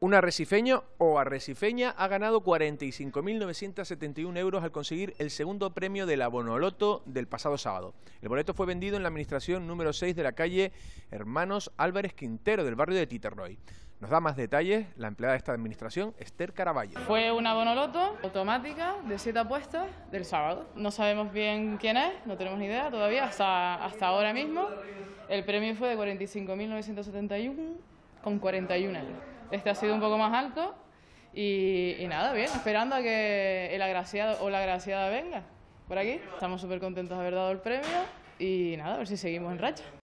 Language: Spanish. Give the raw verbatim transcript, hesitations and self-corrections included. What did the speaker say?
Un arrecifeño o arrecifeña ha ganado cuarenta y cinco mil novecientos setenta y un euros al conseguir el segundo premio de la Bonoloto del pasado sábado. El boleto fue vendido en la administración número seis de la calle Hermanos Álvarez Quintero del barrio de Titerroy. Nos da más detalles la empleada de esta administración, Esther Caraballo. Fue una Bonoloto automática de siete apuestas del sábado. No sabemos bien quién es, no tenemos ni idea todavía, hasta, hasta ahora mismo. El premio fue de cuarenta y cinco mil novecientos setenta y uno con cuarenta y un euros. Este ha sido un poco más alto y, y nada, bien, esperando a que el agraciado o la agraciada venga por aquí. Estamos súper contentos de haber dado el premio y nada, a ver si seguimos en racha.